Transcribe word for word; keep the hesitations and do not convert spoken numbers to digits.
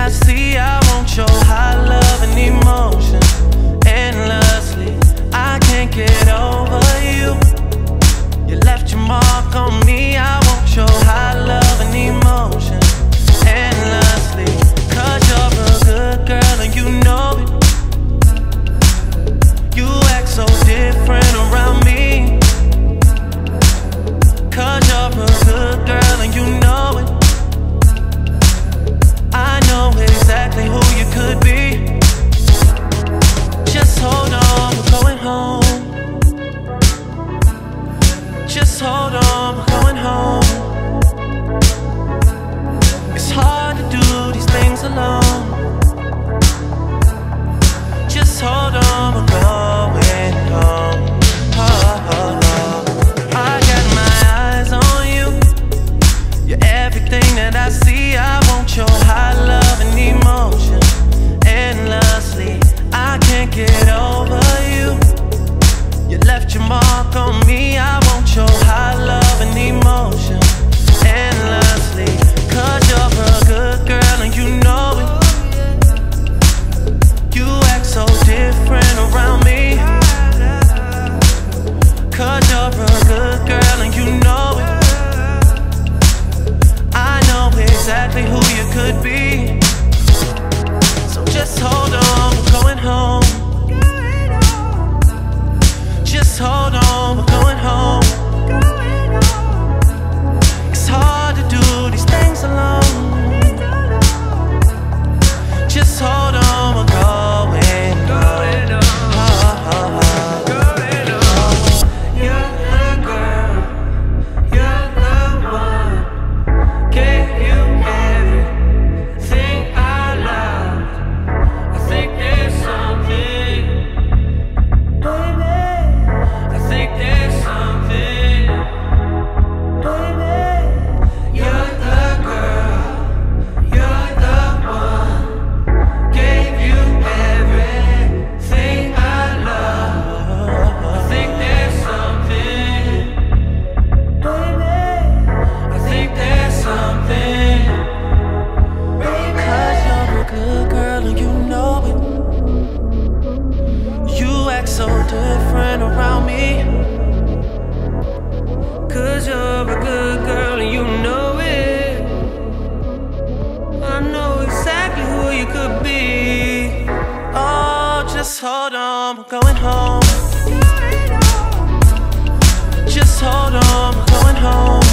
I see, I want your high love and emotion endlessly. I can't get over you. You left your mark on me. I want your high love and emotion endlessly. Cause you're a good girl and you know it. You act so different around me. Cause you're a good girl and you know it. I know exactly who you could be. Just hold on, we're going home. Just hold on, we're going home. It's hard to do these things alone. Just hold on, we're going home. Oh, oh, oh. I got my eyes on you. You're everything that I see. I want your high love and emotion endlessly. I can't get over you. You left your mark on me. I want your high love and emotion endlessly. Cause you're a good girl and you know it. You act so different around me. Cause you're a good girl and you know it. I know exactly who you could be. So just hold on, we're going home. Just hold on, we're going home. It's hard to do these things alone. Just hold on, we're going home. Oh, oh, oh. You're the girl, you're the one. Gave you everything I loved. I think there's something, baby. I think there's something, baby. You're the girl, you're the one. Gave you everything I love. I think there's something, baby. I think there's something, baby. Cause you're a good girl and you know it. You act so different around me. Cause you're a good girl and you know it. I know exactly who you could be. Oh, just hold on, we're going home. Just hold on, we're going home.